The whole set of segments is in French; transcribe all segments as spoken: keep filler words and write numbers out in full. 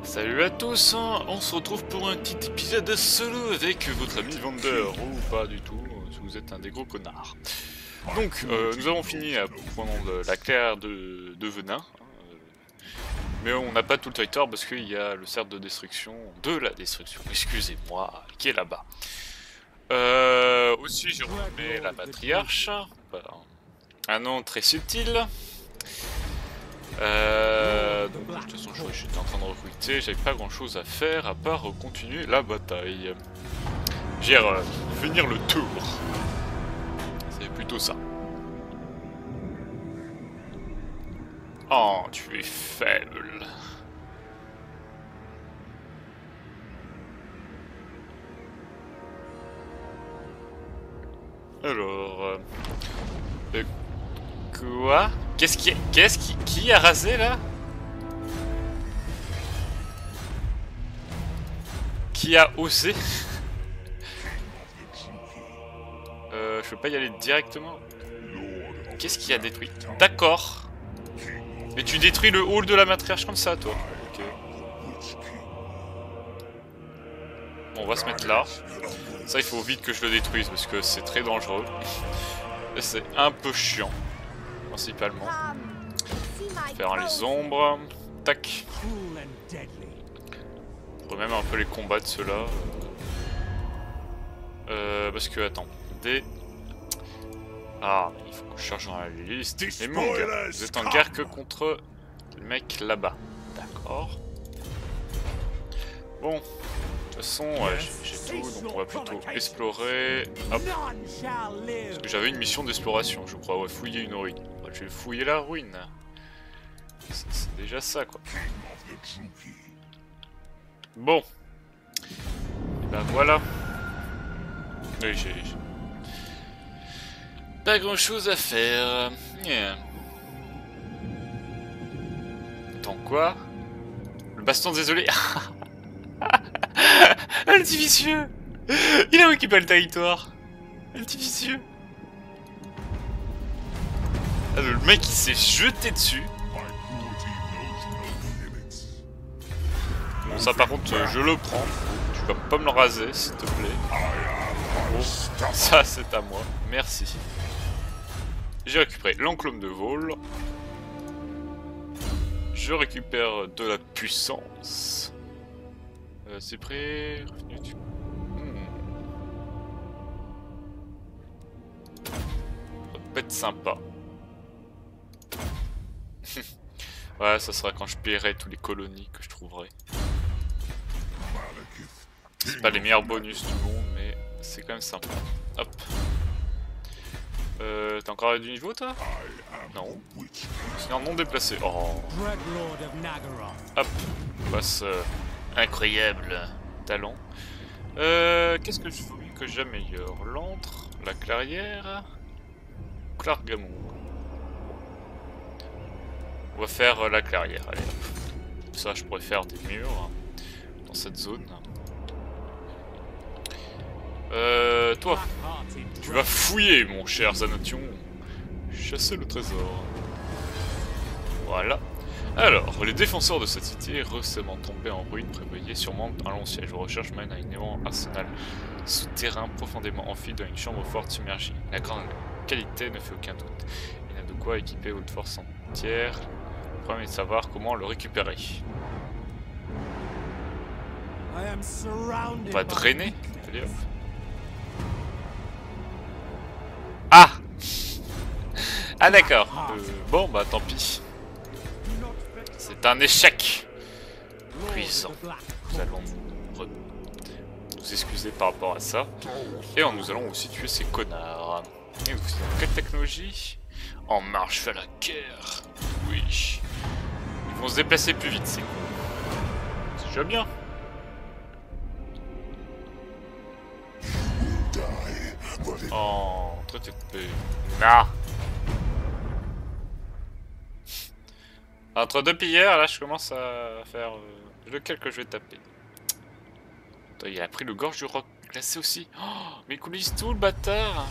Salut à tous, hein. On se retrouve pour un petit épisode solo avec votre ami Vander, ou pas du tout, si vous êtes un des gros connards. Donc, euh, nous avons fini à prendre la claire de, de venin, hein, euh, mais on n'a pas tout le territoire parce qu'il y a le cercle de destruction, de la destruction, excusez-moi, qui est là-bas. Euh, aussi, j'ai renommé la matriarche, un nom très subtil. Euh, donc de toute façon j'étais en train de recruter, j'avais pas grand chose à faire à part continuer la bataille. J'ai euh, finir le tour. C'est plutôt ça. Oh, tu es faible. Alors... Euh, euh, quoi? Qu'est-ce qui... Qu'est-ce qui... Qui a rasé là? Qui a osé? euh, je peux pas y aller directement. Qu'est-ce qui a détruit? D'accord. Mais tu détruis le hall de la matriarche comme ça, toi. Ok. Bon, on va se mettre là. Ça, il faut vite que je le détruise parce que c'est très dangereux. Et c'est un peu chiant. Principalement. Faire les ombres. Tac. On remet même un peu les combats de ceux-là. Euh, parce que, attends. Des... Ah, il faut que je charge dans la liste. Les Mongs, vous êtes en guerre que contre le mec là-bas. D'accord. Bon. De toute façon, ouais, j'ai tout, donc on va plutôt explorer. Hop. Parce que j'avais une mission d'exploration, je crois. Ouais, fouiller une ruine. Ouais, je vais fouiller la ruine. C'est déjà ça, quoi. Bon. Et ben voilà. Oui, j'ai... Pas grand chose à faire. Yeah. Attends, quoi? Le baston désolé. Un petit vicieux. Il a récupéré le territoire. Un petit vicieux. Ah, le mec il s'est jeté dessus. Bon, ça par contre je le prends. Tu vas pas me le raser s'il te plaît. Bon, ça c'est à moi. Merci. J'ai récupéré l'enclume de vol. Je récupère de la puissance. Euh, c'est prêt. Revenu du... hmm. Ça peut être sympa. Ouais, ça sera quand je paierai tous les colonies que je trouverai. C'est pas les meilleurs bonus du monde, mais c'est quand même sympa. Hop. Euh, t'as encore du niveau toi? Non. Sinon non déplacé. Oh. Hop. On passe euh, incroyable talent. Euh, qu'est-ce que je veux que j'améliore? L'antre, la clairière, Clargamon. On va faire euh, la clairière. Allez. Ça, je pourrais faire des murs dans cette zone. Euh, toi, tu vas fouiller, mon cher Zanation. Chasser le trésor. Voilà. Alors, les défenseurs de cette cité, récemment tombés en ruine, prévoyaient sûrement un long siège. Vos recherches mènent à un énorme arsenal souterrain profondément amphi dans une chambre forte submergée. La grande qualité ne fait aucun doute. Il y a de quoi équiper votre force entière. Le problème est de savoir comment le récupérer. On va drainer. Allez hop. Ah Ah d'accord. Euh, bon bah tant pis. C'est un échec. Cuisant. Nous allons nous, nous excuser par rapport à ça. Et nous allons aussi tuer ces connards. Et vous êtes quelle technologie? En marche vers la guerre. Oui. Ils vont se déplacer plus vite, c'est cool. C'est déjà bien. Oh, toi t'es coupé. Nah. Entre deux pilleurs, là je commence à faire euh, lequel que je vais taper. Attends, il a pris le gorge du roc glacé aussi. Oh, mais il coulisse tout le bâtard.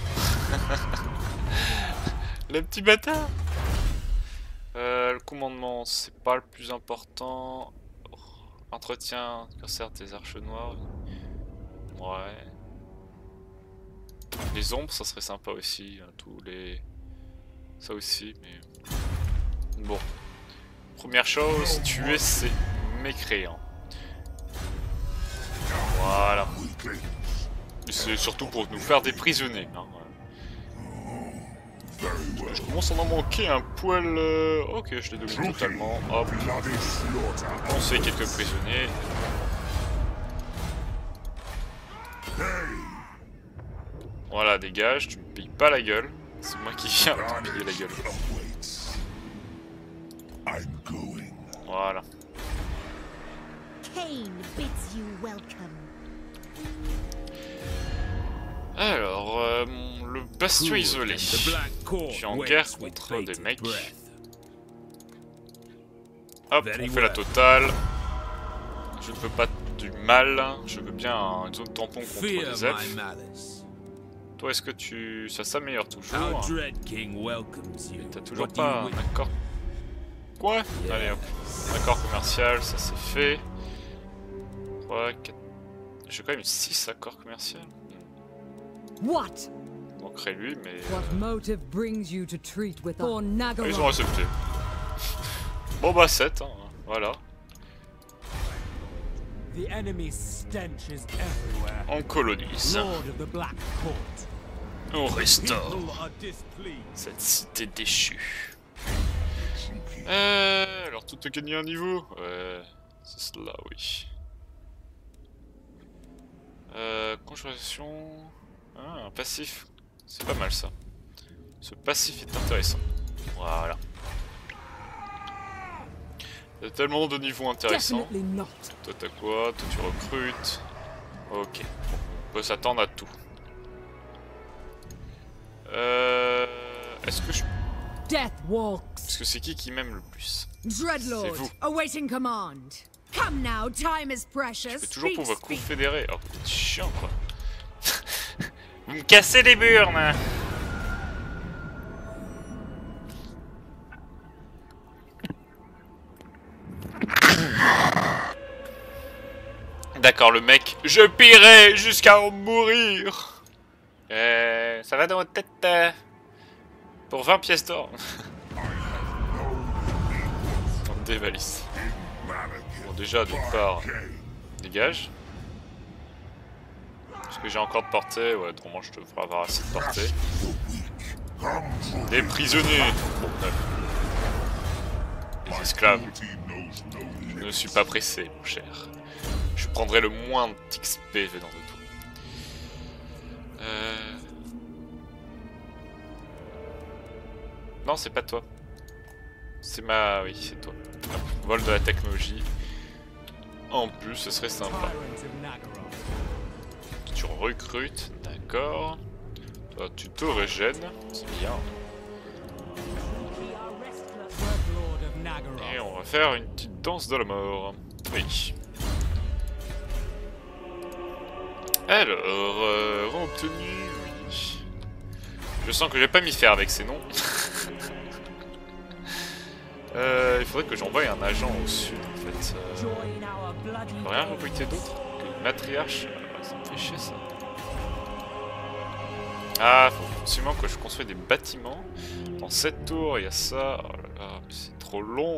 Le petit bâtard. Euh, le commandement, c'est pas le plus important. Entretien, cancer des arches noires. Ouais. Les ombres, ça serait sympa aussi. Hein, tous les... Ça aussi, mais... Bon. Première chose, tuer ces mécréants. Voilà. C'est surtout pour nous faire des prisonniers. Hein. Je commence à en manquer un poil... Euh... Ok, je l'ai donné totalement. Hop. On se fait quelques prisonniers. Voilà, dégage, tu me pilles pas la gueule. C'est moi qui viens te piller la gueule. Voilà. Alors, euh, le bastion isolé. Je suis en guerre contre des mecs. Hop, on fait la totale. Je ne veux pas du mal. Je veux bien une zone tampon contre les elfes. Toi, est-ce que tu... ça s'améliore toujours? T'as toujours pas un accord... Quoi? Allez hop. Accord commercial, ça c'est fait. trois, quatre... J'ai quand même six accords commerciaux. What? Il manquerait lui, mais... What motive brings you to treat with us? Ah, ils ont accepté. Bon bah sept, hein. Voilà. The enemy's stench is everywhere. On colonise. Lord of the Black Court. On restaure People are displeased. cette cité déchue. Euh, alors tout a gagné un niveau? Ouais, c'est cela, oui. Euh, conjuration... Ah, un passif. C'est pas mal ça. Ce passif est intéressant. Voilà. Il y a tellement de niveaux intéressants. Toi t'as quoi? Toi tu recrutes. Ok. Bon, on peut s'attendre à tout. Euh... Est-ce que je... Death walks. Est-ce que c'est qui qui m'aime le plus? Dreadlord, c'est vous. Awaiting command. Come now, time is precious. Je fais toujours pour vous confédérer. Oh, vous êtes chiant quoi. Vous me cassez les burnes. D'accord, le mec. Je pillerai jusqu'à en mourir. Euh, ça va dans votre tête euh, pour vingt pièces d'or. On dévalise. Bon, déjà, d'une part, dégage. Est-ce que j'ai encore de portée? Ouais, normalement, je devrais avoir assez de portée. Des prisonniers. Bon, neuf. Des esclaves. Je ne suis pas pressé, mon cher. Je prendrai le moins d'X P venant de toi. Euh... Non, c'est pas toi. C'est ma... Oui, c'est toi. Hop, vol de la technologie. En plus, ce serait sympa. Tu recrutes, d'accord. Toi, tu te régènes. C'est bien. Et on va faire une petite danse de la mort. Oui. Alors, euh, obtenu, oui. Je sens que je vais pas m'y faire avec ces noms. euh, il faudrait que j'envoie un agent au sud, en fait. Euh, je peux rien recruter d'autre que une matriarche. Ah, ça me fait chier, ça. Ah, faut absolument que je construise des bâtiments. Dans cette tour, il y a ça. Oh là là, c'est trop long.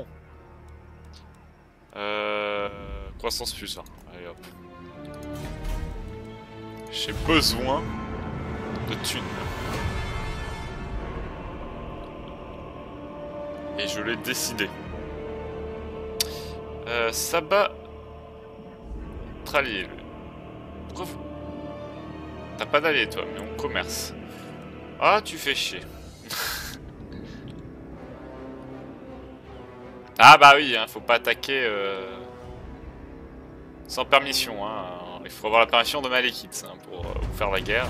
Euh, croissance plus un. Allez hop. J'ai besoin de thunes. Et je l'ai décidé. Euh, Sabbat. Trallier. Pourquoi vous... T'as pas d'allié toi, mais on commerce. Ah, tu fais chier. Ah bah oui, hein, faut pas attaquer euh... sans permission. Hein. Il faut avoir la permission de Malekith hein, pour euh, faire la guerre.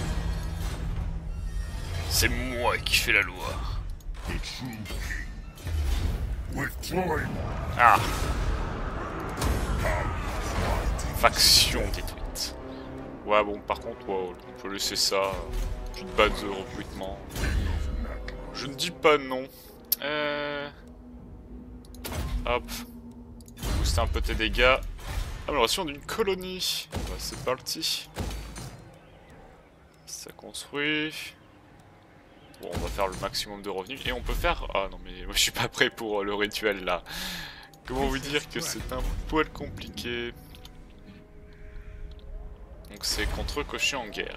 C'est moi qui fais la loi. Ah. Faction détruite. Ouais bon par contre ouais, on peut laisser ça. Petite base de recrutement. Je ne dis pas non. Euh... Hop. Vous booster un peu tes dégâts. Amélioration d'une colonie. Bah, c'est parti. Ça construit. Bon, on va faire le maximum de revenus. Et on peut faire... Ah non, mais moi je suis pas prêt pour le rituel là. Comment vous dire que c'est un poil compliqué. Donc c'est contre cocher en guerre.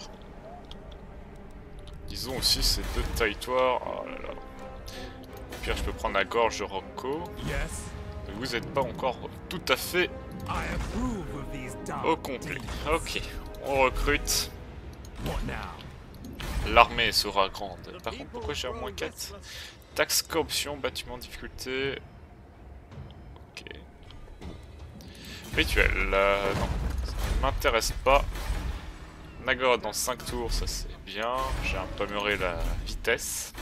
Disons aussi ces deux territoires. Oh là là. Au pire, je peux prendre la gorge de Rocco. Yes. Mais vous n'êtes pas encore tout à fait I approve of these dark au complet. deeds. Ok, on recrute. What now? L'armée sera grande. Par contre, pourquoi j'ai un moins quatre? Taxe corruption, bâtiment difficulté. Ok. Rituel. Euh, non, ça ne m'intéresse pas. Nagorod dans cinq tours, ça c'est bien. J'ai un peu amélioré la vitesse.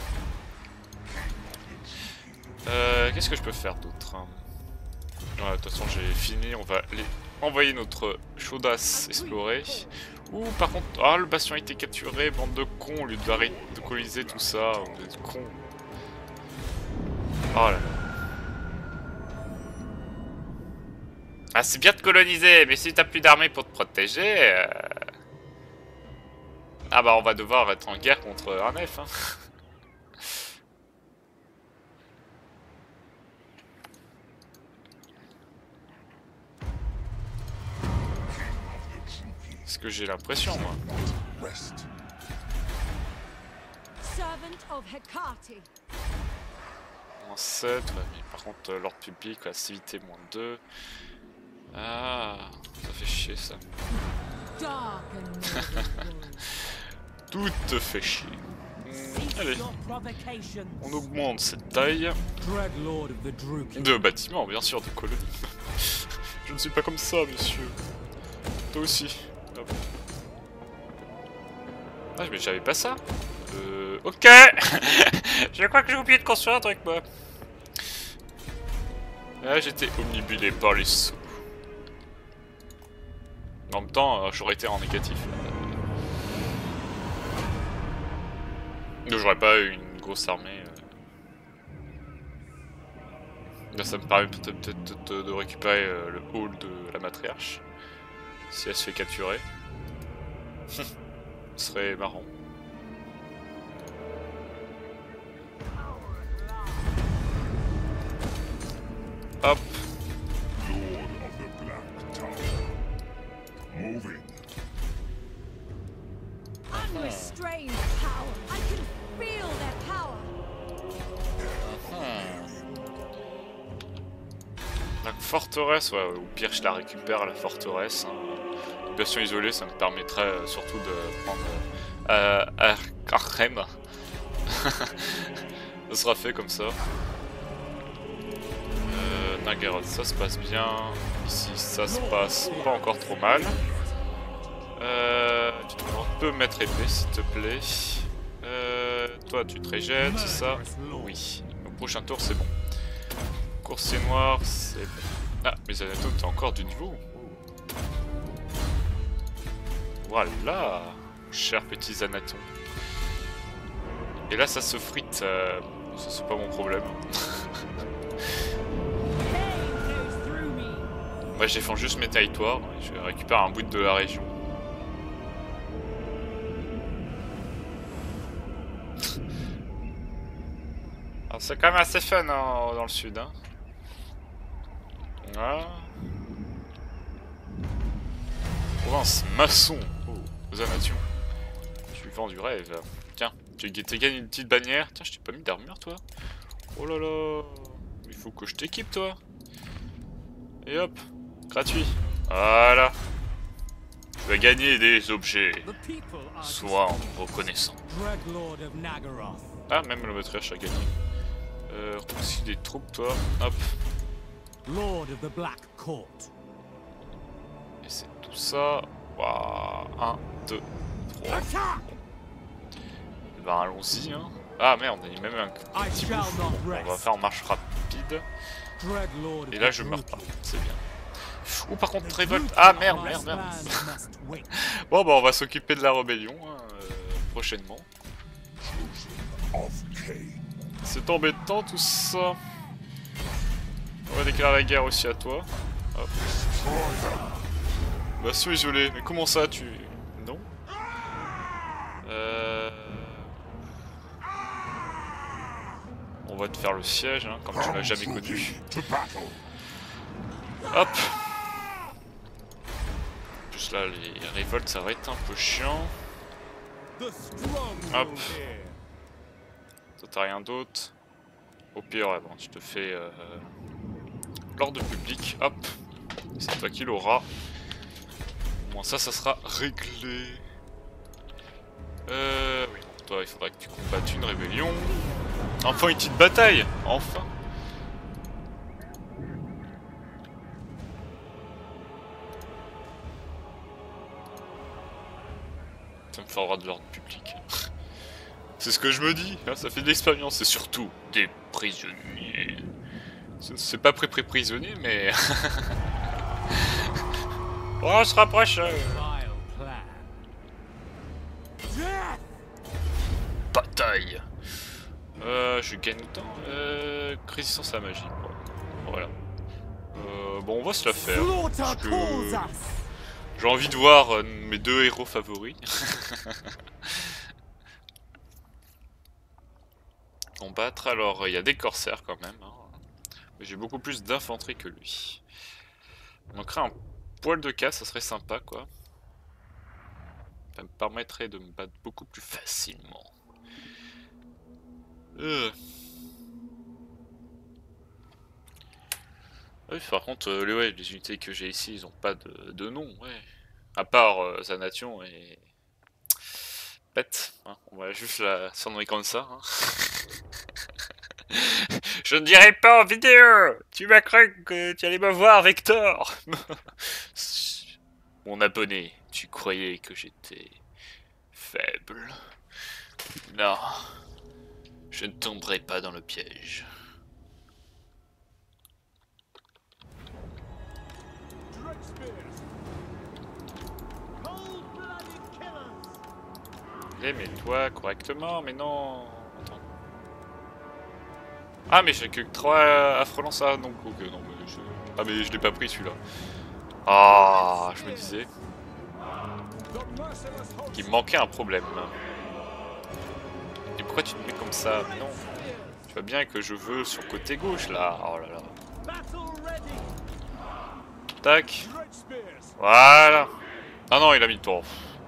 Euh, Qu'est-ce que je peux faire d'autre? Ouais, de toute façon j'ai fini, on va aller envoyer notre chaudasse explorer. Ouh, par contre, ah, le bastion a été capturé, bande de cons, au lieu d'arrêter de coloniser tout ça, vous êtes cons. Oh là là. Ah, c'est bien de coloniser, mais si t'as plus d'armée pour te protéger... Euh... Ah bah on va devoir être en guerre contre un F, hein. Ce que j'ai l'impression, moi. Servant of Hecate. Moins sept, ouais, mais par contre, euh, l'ordre public, la civilité, moins deux. Ah, ça fait chier ça. Dark and noble. Tout te fait chier. Hmm, allez, Your provocations. on augmente cette taille. Dreadlord of the Druid. De bâtiments, bien sûr, de colonies. Je ne suis pas comme ça, monsieur. Toi aussi. Hop. Ah, mais j'avais pas ça. Euh... Ok. Je crois que j'ai oublié de construire un truc, moi. Ah, j'étais omnibulé par les sous. En même temps, euh, j'aurais été en négatif. J'aurais pas eu une grosse armée. Là, ça me permet peut-être de, de récupérer euh, le hall de la matriarche. Si elle se fait capturer. Ce serait marrant. Hop. Lord of the Black Tower. Moving. Unrestrained power. I can feel their power. La forteresse, ouais, au pire je la récupère la forteresse. Hein. Une version isolée, ça me permettrait euh, surtout de prendre euh, Arkrem. Ça sera fait comme ça. Euh, Nagorod, ça se passe bien. Ici, ça se passe pas encore trop mal. Euh, tu peux mettre épée, s'il te plaît. Euh, toi, tu te régètes, c'est ça? Oui. Au prochain tour, c'est bon. Coursier noir, c'est... Ah, mais Anatole, t'as encore du niveau. Voilà, chers petits Anatons. Et là, ça se frite. Euh... Ça, c'est pas mon problème. Moi, je défends juste mes territoires. Je récupère un bout de la région. Alors, c'est quand même assez fun hein, dans le sud. Hein. Voilà. Province maçon. Oh, Zanation. Je suis vent du rêve. Tiens, tu t'es gagné une petite bannière. Tiens, je t'ai pas mis d'armure, toi. Oh là là. Il faut que je t'équipe, toi. Et hop. Gratuit. Voilà. Tu vas gagner des objets. Sois reconnaissant. Ah, même le matriarche a gagné. Euh, aussi des troupes, toi. Hop. Lord of the Black Court. Et c'est tout ça. Waouh. un, deux, trois. Et ben allons-y. Hein. Ah merde, il y a même un petit bouffe. On va faire en marche rapide. Et là je meurs pas. C'est bien. Ou par contre révolte. Ah merde, merde, merde. Bon bah on va s'occuper de la rébellion hein, euh, prochainement. C'est embêtant tout ça. On va déclarer la guerre aussi à toi. Hop. Bastion isolé, mais comment ça tu... Non euh... On va te faire le siège, hein, comme tu l'as jamais connu. Hop. En plus là, les révoltes, ça va être un peu chiant. Hop. Toi t'as rien d'autre. Au pire, ouais, bon, tu te fais euh, l'ordre public. Hop. C'est toi qui l'auras. Au moins ça, ça sera réglé. Euh... Oui, toi, il faudra que tu combattes une rébellion. Enfin, une petite bataille. Enfin. Ça me fera de l'ordre public. C'est ce que je me dis. Hein, ça fait de l'expérience. C'est surtout des prisonniers. C'est pas pré-pré-prisonnier, mais... Oh, on se rapproche. Euh... Bataille. Euh, je gagne autant. Euh, résistance à la magie. Bon, voilà. Euh, bon, on va se la faire. Parce que j'ai envie de voir euh, mes deux héros favoris. Combattre. Alors, il y a des corsaires quand même. Hein. Mais j'ai beaucoup plus d'infanterie que lui. On manquerait un poil de casse, ça serait sympa quoi. Ça me permettrait de me battre beaucoup plus facilement. Euh. Oui, par contre, euh, les, ouais, les unités que j'ai ici, ils ont pas de, de nom, ouais. À part euh, Zanation et... Pet, hein. On va juste la surnommer comme ça. Hein. Je ne dirai pas en vidéo. Tu m'as cru que tu allais me voir, Vector. Mon abonné, tu croyais que j'étais faible. Non, je ne tomberai pas dans le piège. Eh, mais toi correctement, mais non. Attends. Ah, mais j'ai que trois affrelants ça, donc ok, non, mais je... Ah, mais je l'ai pas pris celui-là. Ah, je me disais qu'il me manquait un problème. Et pourquoi tu te mets comme ça? Mais non. Tu vois bien que je veux sur le côté gauche là. Oh là là. Tac. Voilà. Ah non, il a mis le tour.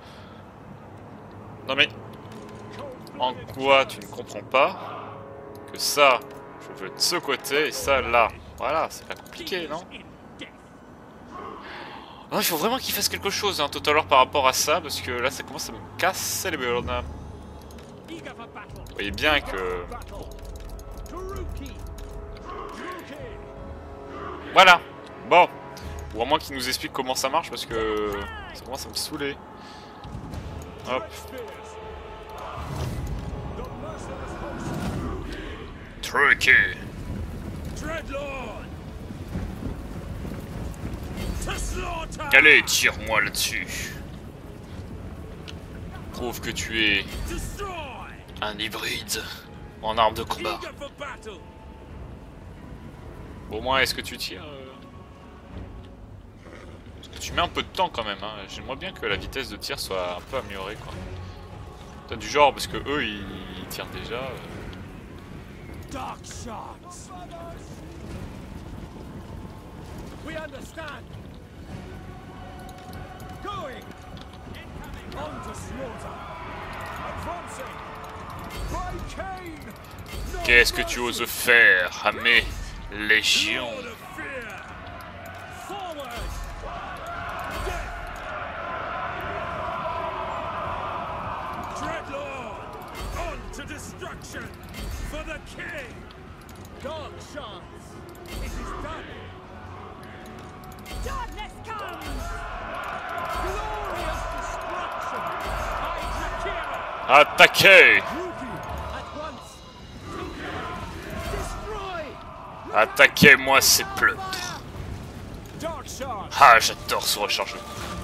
Non mais... En quoi tu ne comprends pas que ça, je veux de ce côté et ça là. Voilà, c'est pas compliqué, non? Non, il faut vraiment qu'il fasse quelque chose hein, tout à l'heure par rapport à ça, parce que là ça commence à me casser les burnes. Vous voyez bien que... Voilà. Bon. Ou à moins qu'il nous explique comment ça marche, parce que ça commence à me saouler. Hop. Truqué. Allez, tire-moi là-dessus. Prouve que tu es un hybride en arme de combat. Au moins, est-ce que tu tires euh... Parce que tu mets un peu de temps quand même. Hein. J'aimerais bien que la vitesse de tir soit un peu améliorée, quoi. T'as du genre parce que eux, ils, ils tirent déjà. Euh... Dark shots. We understand. Going. On to slaughter. Advancing. By Cain. Qu'est-ce que tu oses faire à mes légions? Forward. Dreadlord. On to destruction. For the king. Dark shots. It is done. Darkness comes! Glorious destruction by Drakira! Attaquez! At once! Destroy! Attaquez-moi ces pleutres! Dark shot! Ah, j'adore ce rechargement.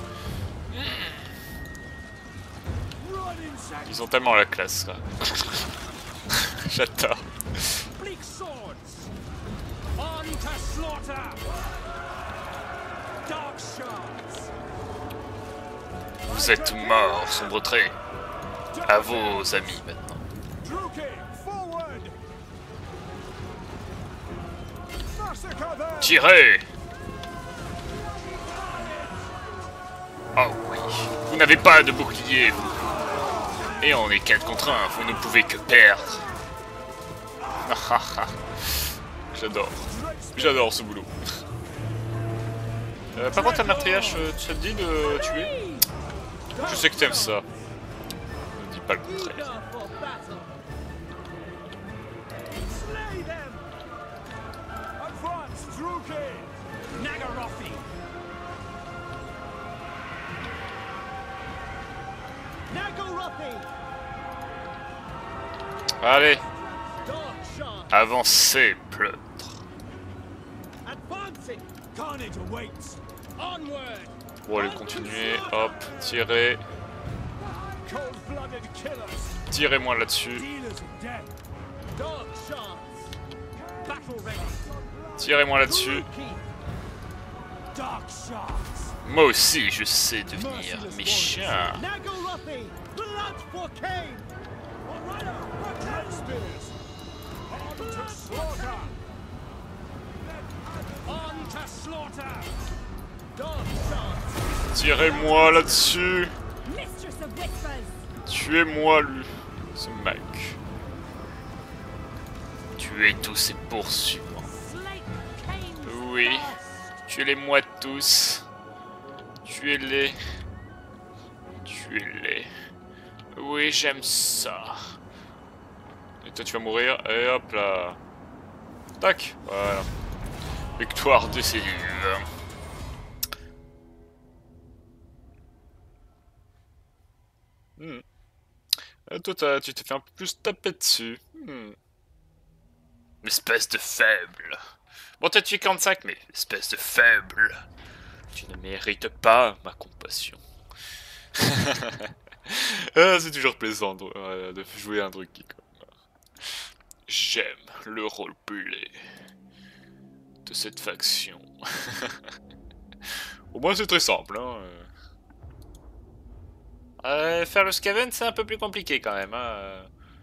Ils ont tellement la classe, quoi. J'adore. Bleak swords! On to slaughter! Dark Shards. Vous êtes morts, sombre trait. À vos amis maintenant. Druki, forward. Massacre them. Tirez! Oh oui, vous n'avez pas de bouclier, vous. Et on est quatre contre un, vous ne pouvez que perdre. J'adore. J'adore ce boulot. Euh, par contre, la meurtrière, ça te dit de tuer? Je sais que t'aimes ça. Ne dis pas le contraire. Eager for battle. Slay them. Advance, Druki. Nagarothi. Nagarothi. Allez, Dark Shards. avancez, pleutre. Advancing. Carnage awaits. Onward. Bon, allez, continuez. Hop, tirez. Cold-blooded killers. Tirez-moi là-dessus. Dealers of death. Dark Shards. Battle ready. Tirez-moi là-dessus. Druki. Dark Shards. Moi aussi, je sais devenir méchant. Nagarothi. Blood for Cain. Spears. On to slaughter. On to slaughter. Dark Shards. Tirez-moi là-dessus. Mistress of Whispers! Tuez-moi, lui. Ce mec. Tuez tous ces poursuivants. Slate Cain's Oui. first. Tuez-les-moi tous. Tuez-les. Tuez-les. Oui, j'aime ça. Et toi, tu vas mourir. Et hop là. Tac. Voilà. Victoire décisive. Hmm. Et toi, t'as- tu t'es fait un peu plus taper dessus. Hmm. Espèce de faible. Bon, t'as tué quarante-cinq, mais espèce de faible. Tu ne mérites pas ma compassion. Ah, c'est toujours plaisant de, euh, de jouer un truc qui comme. J'aime le roleplay de cette faction. Au moins c'est très simple. Hein. Euh, faire le scaven c'est un peu plus compliqué quand même. Hein.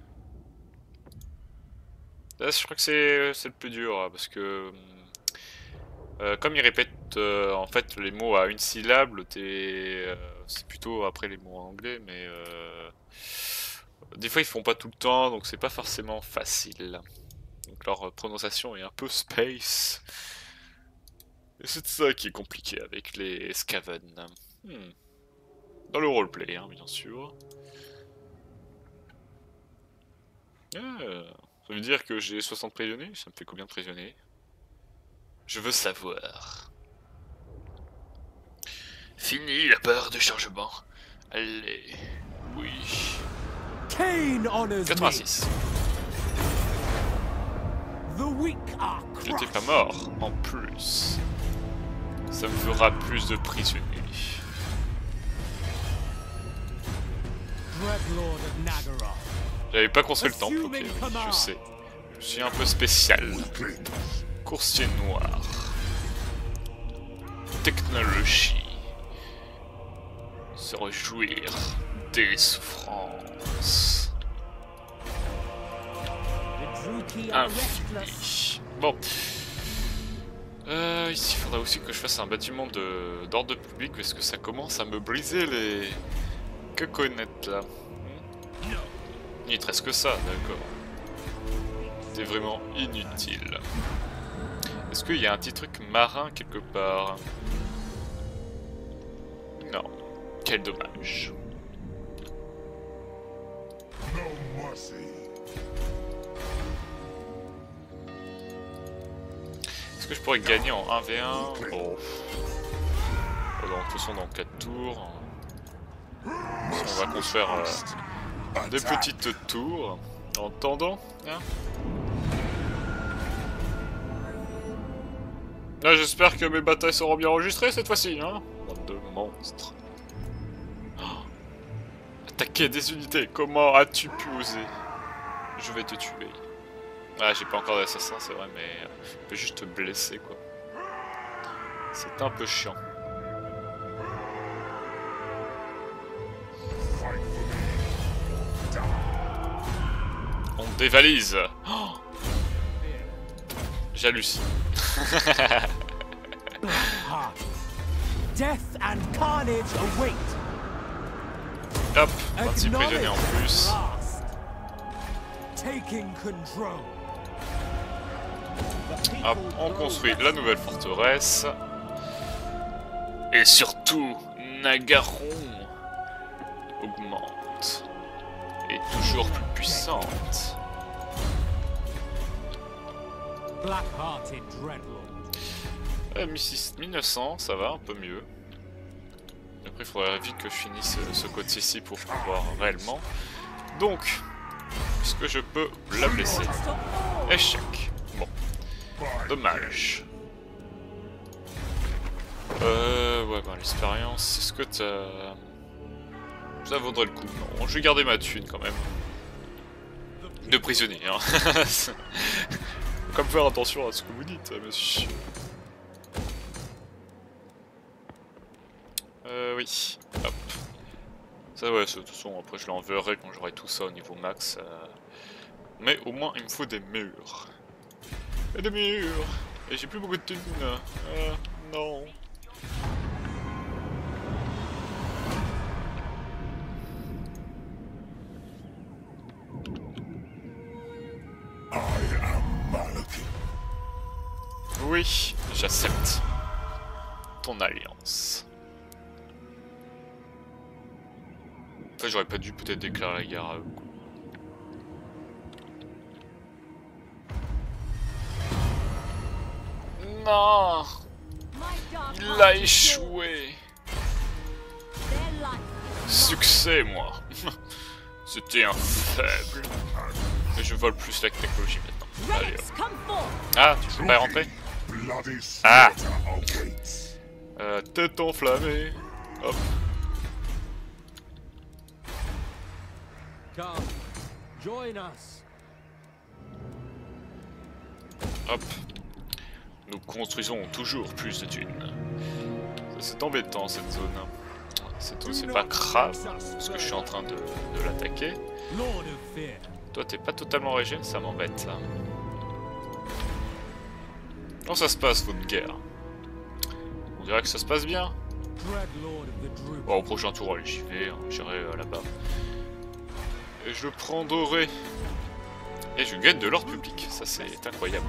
Là je crois que c'est le plus dur hein, parce que euh, comme il répète euh, en fait les mots à une syllabe, euh, c'est plutôt après les mots en anglais, mais euh, des fois ils font pas tout le temps, donc c'est pas forcément facile. Donc leur prononciation est un peu space. Et c'est ça qui est compliqué avec les Skaven. Hmm. Dans le roleplay, hein, bien sûr. Ah, ça veut dire que j'ai soixante prisonniers? Ça me fait combien de prisonniers? Je veux savoir. Fini la barre de chargement. Allez. Oui. Cain honors quatre-vingt-six. me. The weak are J'étais crushed. pas mort, en plus. Ça me fera plus de prisonniers. Dreadlord of Nagaroth. J'avais pas construit le temple, ok, je sais. Je suis un peu spécial. Coursier noir. Technologie. Se réjouir des souffrances. The Druki are restless. Infini. Bon. Euh, ici, il faudrait aussi que je fasse un bâtiment de d'ordre public parce que ça commence à me briser les coconettes là. Hmm. Il te reste que ça, d'accord. C'est vraiment inutile. Est-ce qu'il y a un petit truc marin quelque part? Non. Quel dommage. No mercy. Est-ce que je pourrais gagner en un v un? Oh. Alors, de toute façon, dans quatre tours. On va construire euh, des petites tours. En tendant. Hein. Là, j'espère que mes batailles seront bien enregistrées cette fois-ci. Hein. Bande de monstres. Oh. Attaquer des unités. Comment as-tu pu oser? Je vais te tuer. Ah, j'ai pas encore d'assassin, c'est vrai, mais je peux juste te blesser, quoi. C'est un peu chiant. Des valises. Oh, j'hallucine. Death and carnage await. Hop, vingt-six prisonniers en plus. Taking control. Hop, on construit la nouvelle forteresse. Et surtout, Nagaron augmente. Et toujours plus puissante. Black-hearted Dreadlord. Euh, mille neuf cents, ça va un peu mieux. Après, il faudrait vite que je finisse ce côté-ci pour pouvoir réellement. Donc, est-ce que je peux la blesser? Échec. Bon. Dommage. Euh, ouais, bah, l'expérience, est-ce que t'as... Ça vaudrait le coup. Non, je vais garder ma thune quand même. De prisonnier, hein. Faut quand même faire attention à ce que vous dites, monsieur. Euh, oui. Hop. Ça, ouais, de toute façon, après je l'enverrai quand j'aurai tout ça au niveau max. Euh... Mais au moins, il me faut des murs. Et des murs. Et j'ai plus beaucoup de thunes. Euh, non. Oui, j'accepte ton alliance. En fait, j'aurais pas dû peut-être déclarer la guerre à eux. Non, il a échoué. Succès, moi. C'était un faible. Mais je vole plus la technologie maintenant. Allez, hop. Ah, tu peux pas y rentrer? Ah, euh, tête enflammée. Hop. Come, join us. Hop. Nous construisons toujours plus de thunes. C'est embêtant cette zone. Cette zone c'est pas grave parce que je suis en train de, de l'attaquer. Toi t'es pas totalement régène, ça m'embête ça. Comment ça se passe votre guerre? On dirait que ça se passe bien. Bon, au prochain tour, allez, j'y vais, hein, j'irai euh, là-bas. Et je prendrai. Et je gagne de l'ordre public, ça c'est incroyable.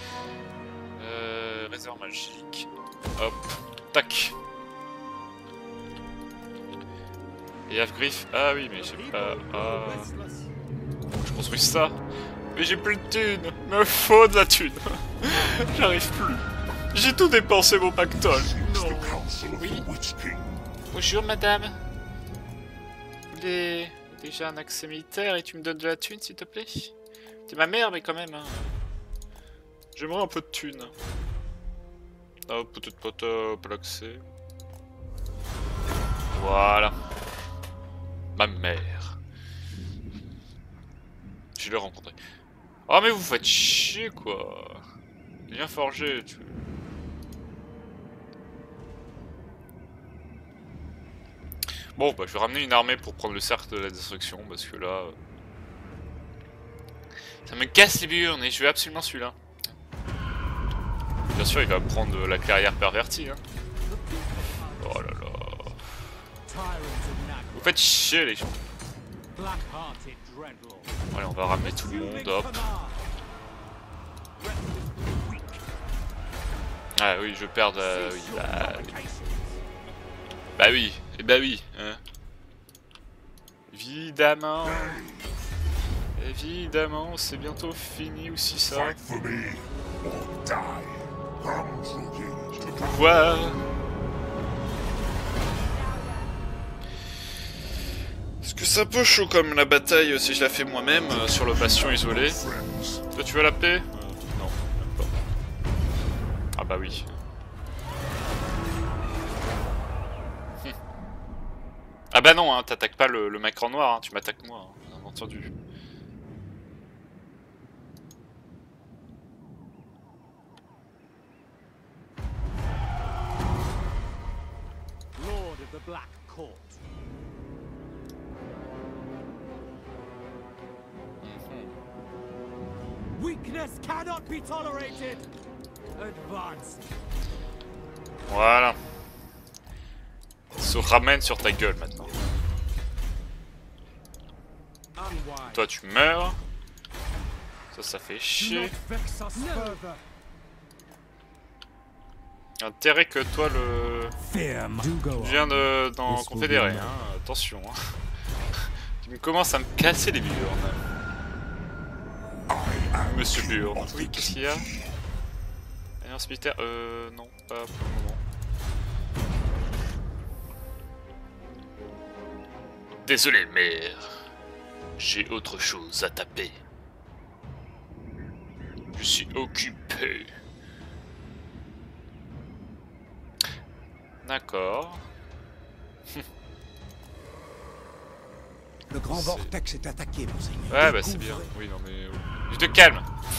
Euh, réserve magique. Hop, tac. Et Avgriff, ah oui, mais j'ai pas. Ah. Je construis ça. Mais j'ai plus de thunes, me faut de la thune. J'arrive plus. J'ai tout dépensé mon pactole. Non. Oui. Bonjour madame. Vous voulez déjà un accès militaire et tu me donnes de la thune s'il te plaît? T'es ma mère mais quand même. Hein. J'aimerais un peu de thune. Ah peut-être pas top l'accès. Voilà. Ma mère. Je l'ai rencontré. Oh mais vous faites chier quoi. Bien forgé tu... Bon bah je vais ramener une armée pour prendre le cercle de la destruction parce que là... Euh... Ça me casse les burnes et je veux absolument celui-là. Bien sûr il va prendre la clairière pervertie hein. Oh là là. Vous faites chier les gens. Allez on va ramener tout le monde hop. Ah oui, je perds euh, oui, bah, oui. Bah oui, et bah oui, hein. Évidemment. Évidemment, c'est bientôt fini aussi ça. Je vais pouvoir. Est-ce que c'est un peu chaud comme la bataille si je la fais moi-même euh, sur le bastion isolé? Toi tu veux la paix? euh, Non, même pas. Ah bah oui. Hum. Ah bah non, hein, t'attaques pas le, le mec en noir, hein, tu m'attaques moi, hein, bien entendu. Lord of the Black Court. Weakness cannot be tolerated. Advance. Voilà. Se ramène sur ta gueule maintenant. Unwise. Toi tu meurs. Ça, ça fait Do chier. not vex us further. Intérêt que toi le... Fear do go Je on. viens de d'en This will confédérer, be hein. Attention. Hein. Tu me commences à me casser les burnes. Monsieur Burne. Oui, qu'est-ce qu'il y a? Alliance militaire? Euh, non, pas pour le moment. Désolé, mère. J'ai autre chose à taper. Je suis occupé. D'accord. Le grand vortex est attaqué, monseigneur. Ouais, bah c'est bien. Oui, non mais... Je te calme.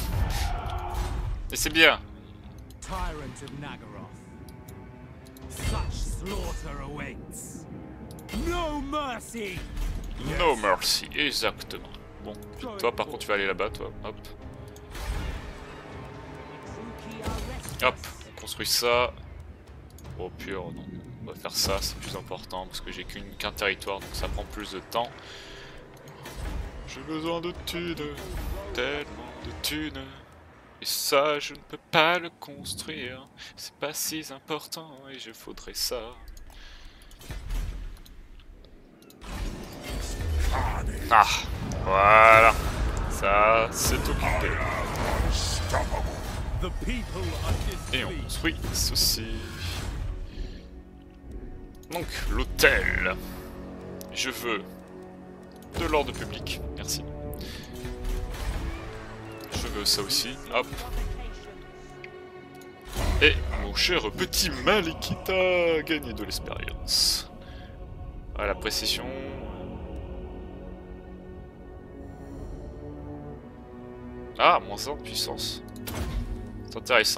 Et c'est bien. Tyrant of Nagaroth. Such slaughter awaits. No mercy. No mercy, exactement. Bon, puis toi par contre tu vas aller là-bas, toi. Hop. Hop, on construit ça. Oh pur, non. On va faire ça, c'est plus important parce que j'ai qu'une qu'un territoire, donc ça prend plus de temps. J'ai besoin de thunes, tellement de thunes. Et ça, je ne peux pas le construire. C'est pas si important et je faudrait ça. Ah, voilà. Ça, c'est occupé. The people are Et on displeased. construit ceci. Donc, l'hôtel. Je veux de l'ordre public. Merci. Je veux ça aussi. Hop. Et mon cher petit Malikita a gagné de l'expérience. Ah, la précision. Ah, moins un de puissance. C'est intéressant.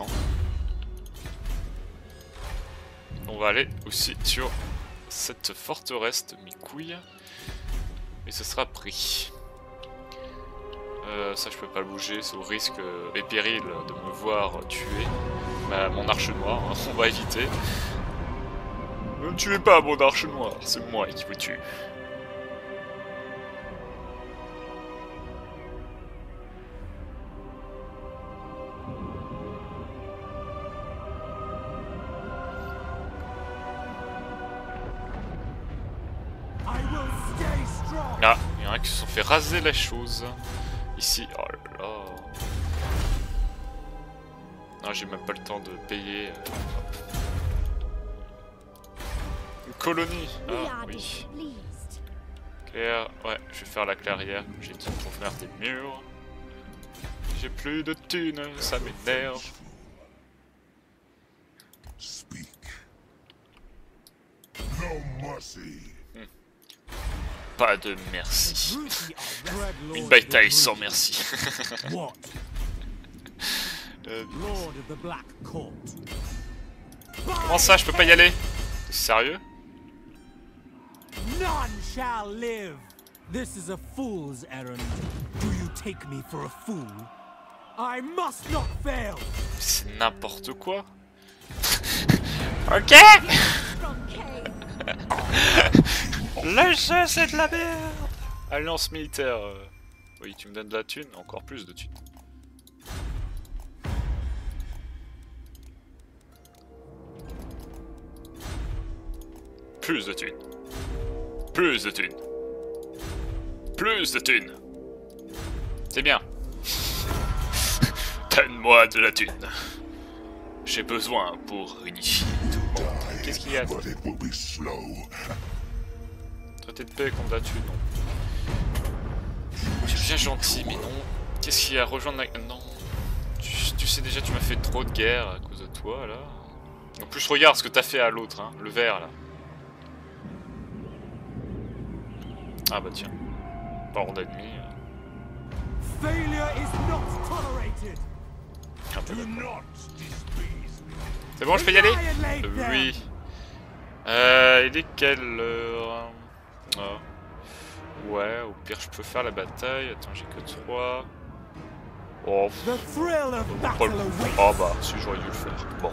On va aller aussi sur cette forteresse de mes couilles. Et ce sera pris. Euh, ça je peux pas le bouger, c'est au risque et péril de me voir tuer ma, mon arche noire, hein, on va éviter. Ne me tuez pas mon arche noire, c'est moi qui vous tue. I will stay strong. Ah, il y en a qui se sont fait raser la chose. Ici, oh là là. Non, j'ai même pas le temps de payer. Une colonie. We Ah, are oui. displeased. Claire, ouais, je vais faire la clairière comme j'ai dit pour faire des murs. J'ai plus de thunes, ça m'énerve. Speak. No mercy. Pas de merci. Bruti are Dread Une Lord bataille of the sans Bruti. merci. What? Euh, Lord of the Black Court. comment ça, je peux pas y aller? T'es sérieux? None shall live. This is a fool's errand. Do you take me for a fool? I must not fail. C'est n'importe quoi. Ok. Le jeu c'est de la merde. Alliance militaire. euh, Oui, tu me donnes de la thune, encore plus de thune. Plus de thunes. Plus de thunes. Plus de thunes. C'est bien. Donne-moi de la thune. J'ai besoin pour unifier tout le monde. Qu'est-ce qu'il y a toi? But it will be slow. Traité de paix contre la thune, non. Tu es bien gentil, mais non. Qu'est-ce qu'il y a? Rejoindre la... Non. Tu, tu sais déjà, tu m'as fait trop de guerre à cause de toi, là. En plus, regarde ce que t'as fait à l'autre, hein. Le vert, là. Ah bah tiens. Pardon d'ennemi. Failure is not tolerated. Un peu Do d'accord. not displease me. C'est bon, je peux y aller? Annihilate Euh, them. Oui. Euh, il est quelle heure? Ah. Ouais, au pire, je peux faire la bataille. Attends, j'ai que trois. Oh, The thrill of pas battle le... awaits. Ah bah, si j'aurais dû le faire. Bon.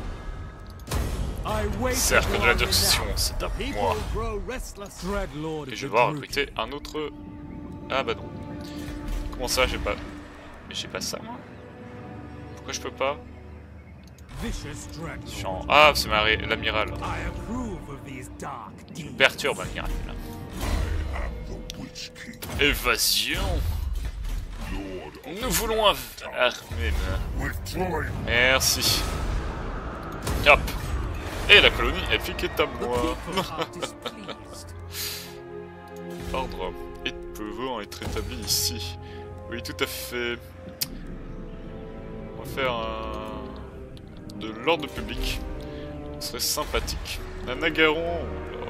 I wait Cercle de la long direction, enough. c'est à People moi. grow restless. Dreadlord Et of je the vais devoir Druid. recruter un autre... Ah bah non. Comment ça, j'ai pas... Mais j'ai pas ça, moi? Pourquoi je peux pas? Vicious Dreadlord. Chiant. Ah, c'est ma ré- l'amiral. I approve of these dark deeds. Perturbe l'amiral. là. The Witch King. Évasion. Lord of Nous voulons un vermine. withdrawing. Merci. Hop. Et la colonie épique est à The moi. people are displeased. Ordre et pouvoir être établi ici. Oui, tout à fait. On va faire un... de l'ordre public. Ce serait sympathique. Un Nagaron.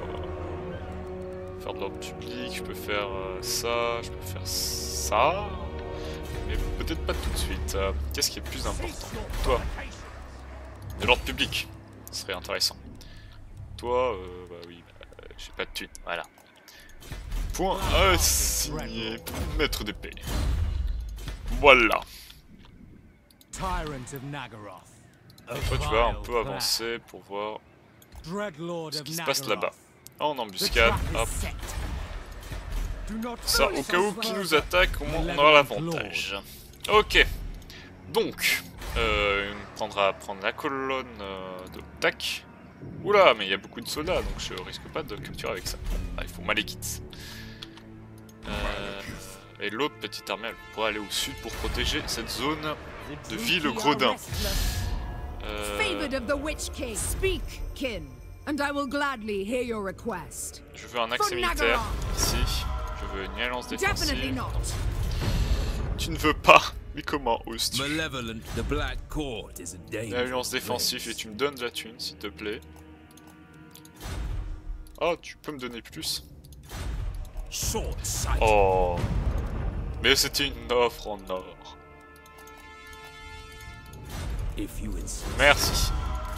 Faire de l'ordre public, je peux faire euh, ça, je peux faire ça. Mais peut-être pas tout de suite. Euh, Qu'est-ce qui est plus important? Toi. De l'ordre public. Ce serait intéressant. Toi, euh, bah oui, bah, euh, j'ai pas de thune. Voilà. Point assigné. Maître d'épée. Voilà. Tyrant of Nagaroth. A Toi, tu vas un vile peu plan. avancer pour voir Dreadlord ce of qui se passe Nagaroth. là-bas. En The embuscade, trap is hop. set. Do not Ça, au cas où qui nous attaque, au moins on aura l'avantage. Ok. Donc, euh, on prendra prendre la colonne euh, de tac. Oula, mais il y a beaucoup de soldats, donc je risque pas de capturer avec ça. Ah, il faut Malekith. Euh, et l'autre petite armée, elle pourrait aller au sud pour protéger cette zone de ville Gredin. Euh, Favored of the Witch King. Speak, kin, and I will gladly hear your request. je veux un accès militaire ici. Je veux une alliance Definitely défensive. not. Tu ne veux pas. Mais comment oses-tu? Malevolent, the Black Court is a Une danger. alliance défensive et tu me donnes de la thune, s'il te plaît. Oh, tu peux me donner plus? Short sight. Oh. Mais c'était une offre en or. If you insist. Merci.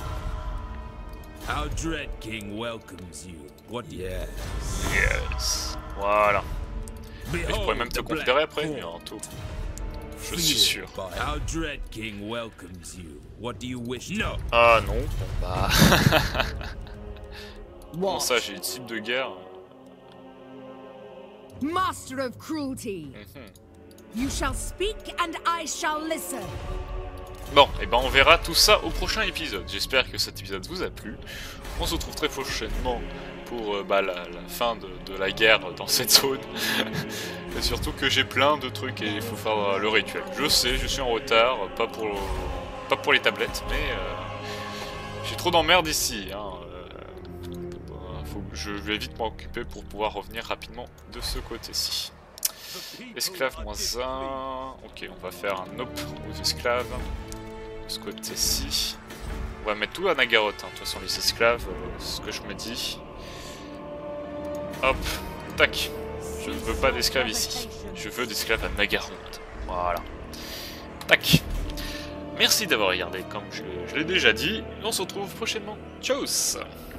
Our Dread King welcomes you. What? Yes. Yes. Voilà. Et je pourrais même te the Black conférer après, mais Court. en tout. Je suis sûr. Feared by- Our Dread King welcomes you. What do you wish? No. Ah non, bon bah... Comment What? ça, j'ai le type de guerre? Master of cruelty. Mhm. You shall speak and I shall listen. Bon, et ben on verra tout ça au prochain épisode. J'espère que cet épisode vous a plu. On se retrouve très prochainement pour euh, bah, la, la fin de, de la guerre dans cette zone. Et surtout que j'ai plein de trucs et il faut faire euh, le rituel. Je sais, je suis en retard, pas pour, pas pour les tablettes, mais euh, j'ai trop d'emmerdes ici. Hein. Euh, faut que je vais vite m'en occuper pour pouvoir revenir rapidement de ce côté-ci. Esclave moins un. Ok, on va faire un op aux esclaves. De ce côté-ci. On va mettre tout à Nagaroth. Hein. De toute façon, les esclaves, euh, c'est ce que je me dis. Hop, tac. Je ne veux pas d'esclaves ici. Je veux d'esclaves à Nagaroth. Voilà. Tac. Merci d'avoir regardé, comme je, je l'ai déjà dit. Et on se retrouve prochainement. Tchuss!